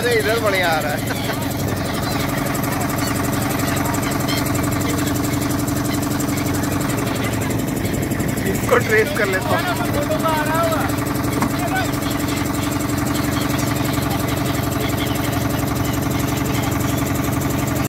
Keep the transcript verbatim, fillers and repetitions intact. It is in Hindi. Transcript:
अरे इधर बढ़िया आ रहा है। इसको ट्रेस कर लेता हूँ।